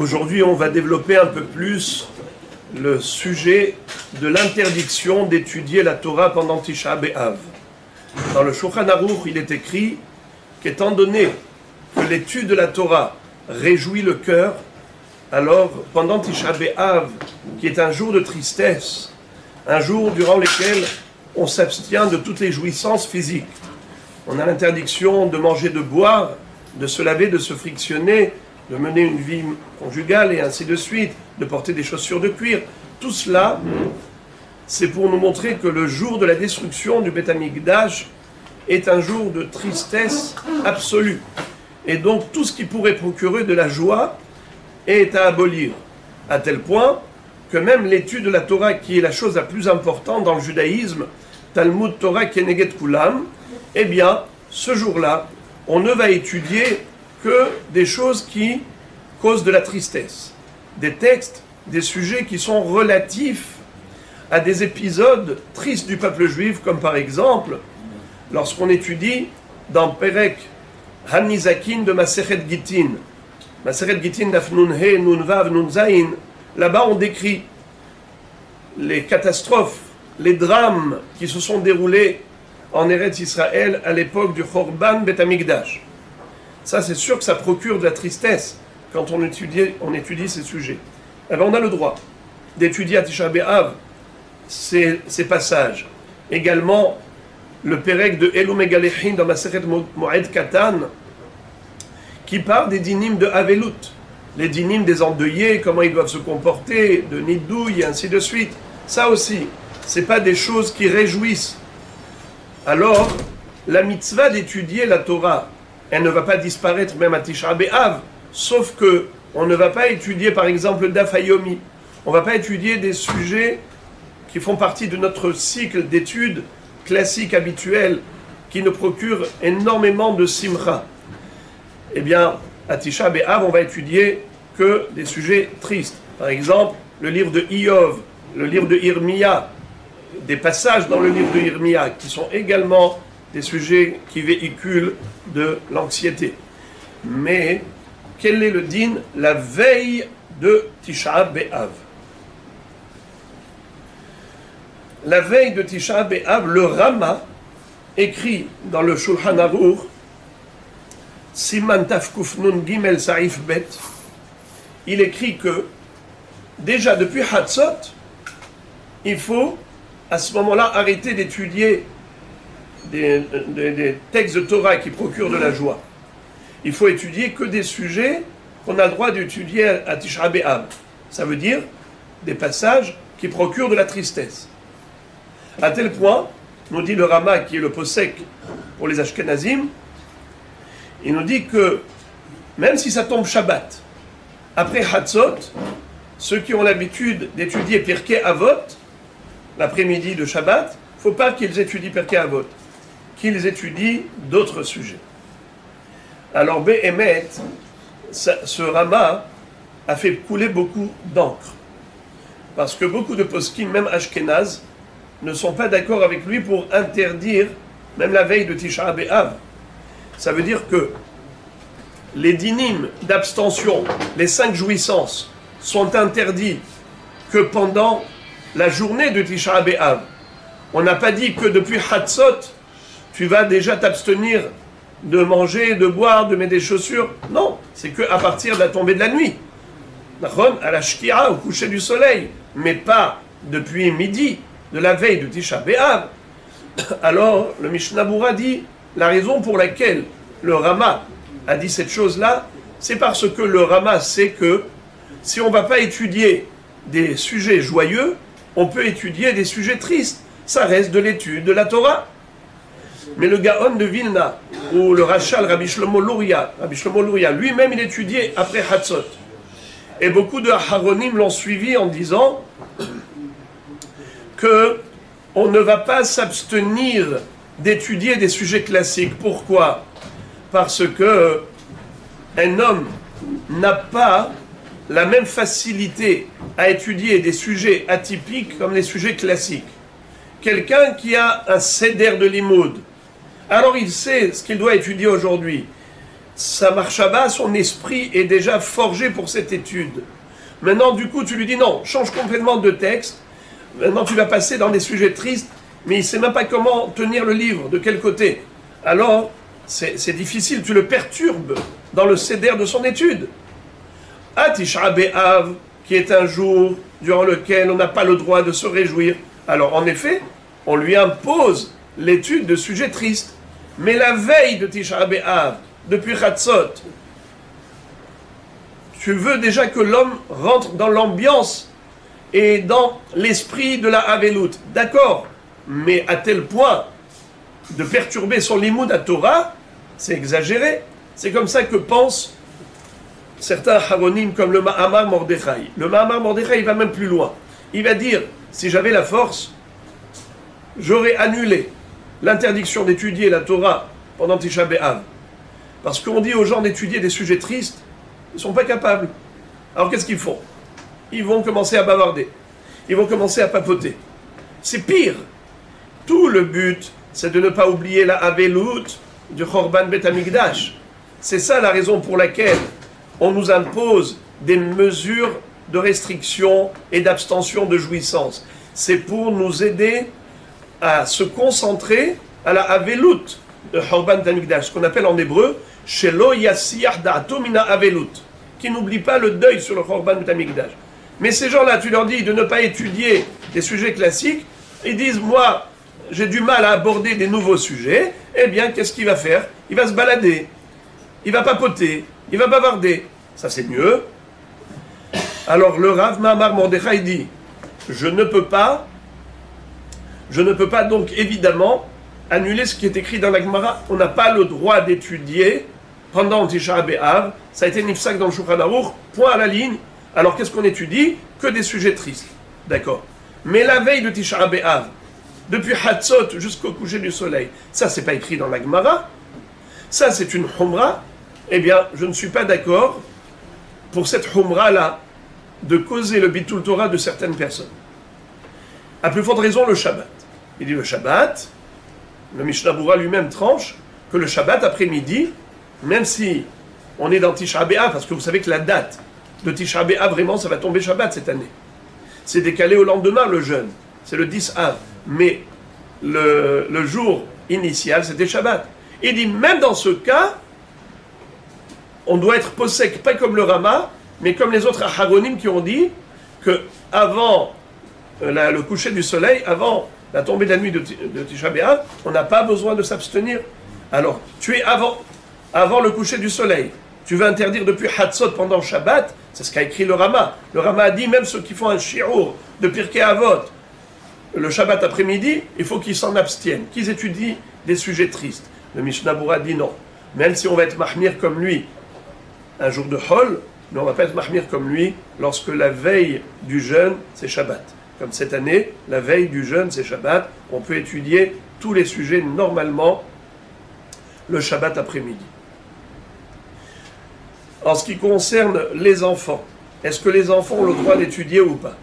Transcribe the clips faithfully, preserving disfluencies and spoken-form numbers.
Aujourd'hui, on va développer un peu plus le sujet de l'interdiction d'étudier la Torah pendant Tisha B'Av. Dans le Shulchan Aruch, il est écrit qu'étant donné que l'étude de la Torah réjouit le cœur, alors pendant Tisha B'Av, qui est un jour de tristesse, un jour durant lequel on s'abstient de toutes les jouissances physiques, on a l'interdiction de manger, de boire, de se laver, de se frictionner, de mener une vie conjugale et ainsi de suite, de porter des chaussures de cuir. Tout cela, c'est pour nous montrer que le jour de la destruction du Beth Amikdash est un jour de tristesse absolue. Et donc tout ce qui pourrait procurer de la joie est à abolir, à tel point que même l'étude de la Torah, qui est la chose la plus importante dans le judaïsme, Talmud Torah Keneged Kulam, eh bien, ce jour-là, on ne va étudier que des choses qui causent de la tristesse, des textes, des sujets qui sont relatifs à des épisodes tristes du peuple juif, comme par exemple, lorsqu'on étudie dans Perek Hanizakin de Masechet Gittin, Masechet Gittin Daf Nun He, Nun Vav, Nun Zayin, là-bas on décrit les catastrophes, les drames qui se sont déroulés en Eretz Israël à l'époque du Chorban Beth Amikdash. Ça, c'est sûr que ça procure de la tristesse quand on étudie, on étudie ces sujets. Alors, on a le droit d'étudier à Tisha B'Av ces, ces passages. Également, le Perek de Elu Megalechin dans Masechet Moed Katan, qui parle des dynimes de Avelut, les dynimes des endeuillés, comment ils doivent se comporter, de Nidouille, et ainsi de suite. Ça aussi, ce n'est pas des choses qui réjouissent. Alors, la mitzvah d'étudier la Torah, elle ne va pas disparaître même à Tisha B'Av, sauf que on ne va pas étudier par exemple le Daf Hayomi, on ne va pas étudier des sujets qui font partie de notre cycle d'études classiques habituels qui nous procurent énormément de simcha. Eh bien, à Tisha B'Av, on va étudier que des sujets tristes. Par exemple, le livre de Iyov, le livre de Irmia, des passages dans le livre de Irmia qui sont également des sujets qui véhiculent de l'anxiété. Mais quel est le din la veille de Tisha B'Av? La veille de Tisha B'Av, le Rama écrit dans le Shulchan Aruch, Siman Tafkuf Nun Gimel Saif Bet, il écrit que déjà depuis Hatzot, il faut à ce moment-là arrêter d'étudier Des, des, des textes de Torah qui procurent de la joie. Il faut étudier que des sujets qu'on a le droit d'étudier à Tisha B'Av. Ça veut dire des passages qui procurent de la tristesse. À tel point, nous dit le Rama, qui est le posek pour les Ashkenazim, il nous dit que même si ça tombe Shabbat, après Hatzot, ceux qui ont l'habitude d'étudier Pirkei Avot, l'après-midi de Shabbat, il ne faut pas qu'ils étudient Pirkei Avot, qu'ils étudient d'autres sujets. Alors Béhémet, ce Rama a fait couler beaucoup d'encre, parce que beaucoup de poskim, même Ashkenaz, ne sont pas d'accord avec lui pour interdire, même la veille de Tisha B'Av. Ça veut dire que les dynimes d'abstention, les cinq jouissances, sont interdits que pendant la journée de Tisha B'Av. On n'a pas dit que depuis Hatzot, tu vas déjà t'abstenir de manger, de boire, de mettre des chaussures. Non, c'est qu'à partir de la tombée de la nuit. À la shkira, au coucher du soleil. Mais pas depuis midi, de la veille de Tisha B'Av. Alors, le Mishnah Berurah dit, la raison pour laquelle le Rama a dit cette chose-là, c'est parce que le Rama sait que si on ne va pas étudier des sujets joyeux, on peut étudier des sujets tristes. Ça reste de l'étude de la Torah. Mais le Gaon de Vilna, ou le Rachal Rabbi Shlomo Luria, Rabbi Shlomo Luria, lui-même il étudiait après Hatzot. Et beaucoup de Haronim l'ont suivi en disant que on ne va pas s'abstenir d'étudier des sujets classiques. Pourquoi? Parce que un homme n'a pas la même facilité à étudier des sujets atypiques comme les sujets classiques. Quelqu'un qui a un seder de limoud, alors il sait ce qu'il doit étudier aujourd'hui. sa marchaba, son esprit est déjà forgé pour cette étude. Maintenant, du coup, tu lui dis non, change complètement de texte. Maintenant, tu vas passer dans des sujets tristes, mais il ne sait même pas comment tenir le livre, de quel côté. Alors, c'est difficile, tu le perturbes dans le céder de son étude. À Tisha B'Av, qui est un jour durant lequel on n'a pas le droit de se réjouir. Alors, en effet, on lui impose l'étude de sujets tristes. Mais la veille de Tisha B'Av, depuis Chatzot, tu veux déjà que l'homme rentre dans l'ambiance et dans l'esprit de la Avelut. D'accord, mais à tel point de perturber son limoud à Torah, c'est exagéré. C'est comme ça que pensent certains haronim comme le Mahamar Mordechai. Le Mahamar Mordechai, il va même plus loin. Il va dire, si j'avais la force, j'aurais annulé l'interdiction d'étudier la Torah pendant Tisha B'Av. Parce qu'on dit aux gens d'étudier des sujets tristes, ils ne sont pas capables. Alors qu'est-ce qu'ils font? Ils vont commencer à bavarder. Ils vont commencer à papoter. C'est pire. Tout le but, c'est de ne pas oublier la Avelut du Chorban Bet Hamikdash. C'est ça la raison pour laquelle on nous impose des mesures de restriction et d'abstention de jouissance. C'est pour nous aider à se concentrer à la Avelut de Chorban Bet Hamikdash, ce qu'on appelle en hébreu Shelo Yassiyah Da'ato Mina Avelut, qui n'oublie pas le deuil sur le Chorban Bet Hamikdash. Mais ces gens-là, tu leur dis de ne pas étudier des sujets classiques, ils disent, moi, j'ai du mal à aborder des nouveaux sujets, eh bien, qu'est-ce qu'il va faire? Il va se balader, il va papoter, il va bavarder. Ça, c'est mieux. Alors, le Rav Mahamar Mordechai dit, je ne peux pas, je ne peux pas donc, évidemment, annuler ce qui est écrit dans la Gemara. On n'a pas le droit d'étudier pendant Tisha B'Av. Ça a été nifsak dans le Shulchan Aruch, point à la ligne. Alors, qu'est-ce qu'on étudie? Que des sujets tristes. D'accord. Mais la veille de Tisha B'Av, depuis Hatzot jusqu'au coucher du soleil, ça, c'est pas écrit dans la Gemara. Ça, c'est une Humra. Eh bien, je ne suis pas d'accord pour cette Humra-là de causer le Bitul Torah de certaines personnes. À plus forte raison, le Shabbat. Il dit le Shabbat, le Mishnah Berurah lui-même tranche que le Shabbat après-midi, même si on est dans Tisha B'Av, parce que vous savez que la date de Tisha B'Av, vraiment, ça va tomber Shabbat cette année. C'est décalé au lendemain, le jeûne. C'est le dix Av. Mais le, le jour initial, c'était Shabbat. Il dit, même dans ce cas, on doit être posek, pas comme le Rama, mais comme les autres Aharonim qui ont dit que avant la, le coucher du soleil, avant la tombée de la nuit de, de Tisha B'Av, on n'a pas besoin de s'abstenir. Alors, tu es avant, avant le coucher du soleil. Tu veux interdire depuis Hatzot pendant Shabbat, c'est ce qu'a écrit le Rama. Le Rama a dit, même ceux qui font un shiur de Pirkei Avot, le Shabbat après-midi, il faut qu'ils s'en abstiennent, qu'ils étudient des sujets tristes. Le Mishnah Berurah dit non. Même si on va être mahmir comme lui un jour de Hol, mais on ne va pas être mahmir comme lui lorsque la veille du jeûne, c'est Shabbat. Comme cette année, la veille du jeûne, c'est Shabbat. On peut étudier tous les sujets normalement le Shabbat après-midi. En ce qui concerne les enfants, est-ce que les enfants ont le droit d'étudier ou pas?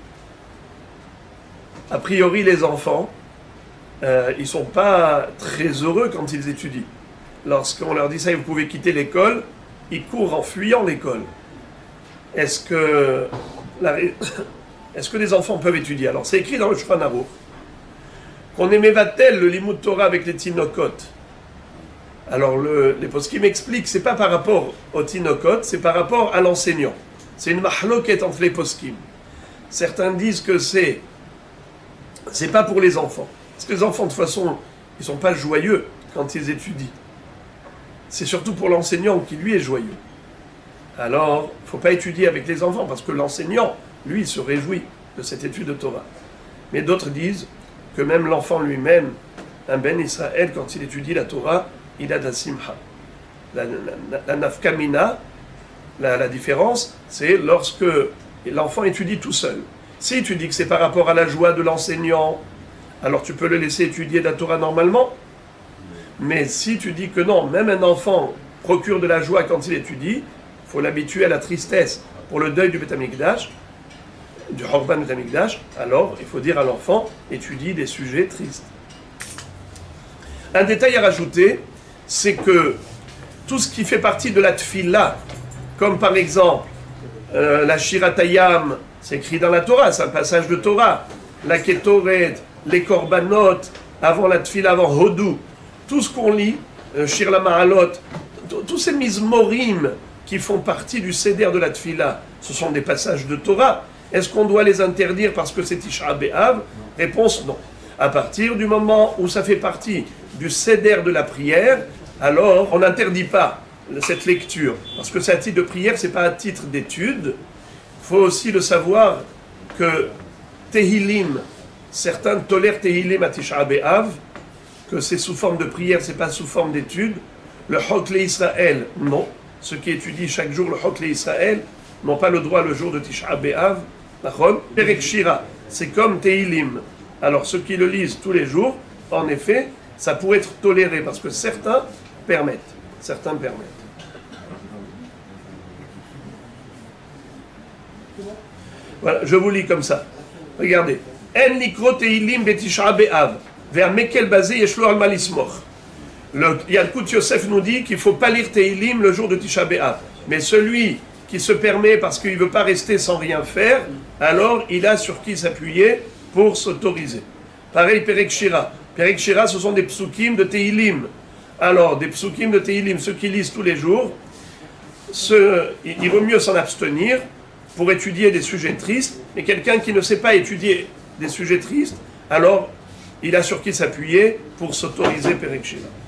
A priori, les enfants, euh, ils ne sont pas très heureux quand ils étudient. Lorsqu'on leur dit ça, vous pouvez quitter l'école, ils courent en fuyant l'école. Est-ce que, la, est-ce que les enfants peuvent étudier? Alors, c'est écrit dans le Shulchan Aruch qu'on aimait va-t-elle le limud Torah avec les tinokot. Alors, le, les poskim m'expliquent, c'est pas par rapport aux tinokot, c'est par rapport à l'enseignant. C'est une mahloket entre les poskim. Certains disent que c'est c'est pas pour les enfants. Parce que les enfants, de toute façon, ils sont pas joyeux quand ils étudient. C'est surtout pour l'enseignant qui, lui, est joyeux. Alors, il ne faut pas étudier avec les enfants, parce que l'enseignant, lui, il se réjouit de cette étude de Torah. Mais d'autres disent que même l'enfant lui-même, un Ben Israël, quand il étudie la Torah, il a de la simha. La, la, la, la nafkamina, la, la différence, c'est lorsque l'enfant étudie tout seul. Si tu dis que c'est par rapport à la joie de l'enseignant, alors tu peux le laisser étudier la Torah normalement. Mais si tu dis que non, même un enfant procure de la joie quand il étudie, il faut l'habituer à la tristesse pour le deuil du Beth Amikdash, du Chorban Beth Amikdash, alors il faut dire à l'enfant, étudie des sujets tristes. Un détail à rajouter, c'est que tout ce qui fait partie de la tfila, comme par exemple euh, la Shiratayam, c'est écrit dans la Torah, c'est un passage de Torah, la Ketoret, les Korbanot, avant la tfila, avant Hodou, tout ce qu'on lit, euh, Shir la Ma'alot, tous ces mizmorim qui font partie du seder de la tfila, ce sont des passages de Torah. Est-ce qu'on doit les interdire parce que c'est Tisha B'Av? Réponse non. À partir du moment où ça fait partie du seder de la prière, alors on n'interdit pas cette lecture. Parce que c'est un titre de prière, c'est pas un titre d'étude. Il faut aussi le savoir que Tehilim, certains tolèrent Tehilim à Tisha B'Av, que c'est sous forme de prière, c'est pas sous forme d'étude. Le Chok le Israël, non. Ceux qui étudient chaque jour le Chok le Israël n'ont pas le droit le jour de Tisha B'Av. Perek Shira, c'est comme Tehilim. Alors ceux qui le lisent tous les jours, en effet, ça pourrait être toléré parce que certains permettent. Certains permettent. Voilà, je vous lis comme ça. Regardez. En likro Tehilim betisha be'av. Vers Mekel basé yeshlo al malismoch. Le Yalkut Yosef nous dit qu'il ne faut pas lire Tehilim le jour de Tisha B'Av. Mais celui qui se permet parce qu'il ne veut pas rester sans rien faire, alors il a sur qui s'appuyer pour s'autoriser. Pareil, Perek Shira. Perek Shira, ce sont des psukim de Tehilim. Alors, des psukim de Tehilim, ceux qui lisent tous les jours, ce, il vaut mieux s'en abstenir pour étudier des sujets tristes, mais quelqu'un qui ne sait pas étudier des sujets tristes, alors il a sur qui s'appuyer pour s'autoriser Perek Shira.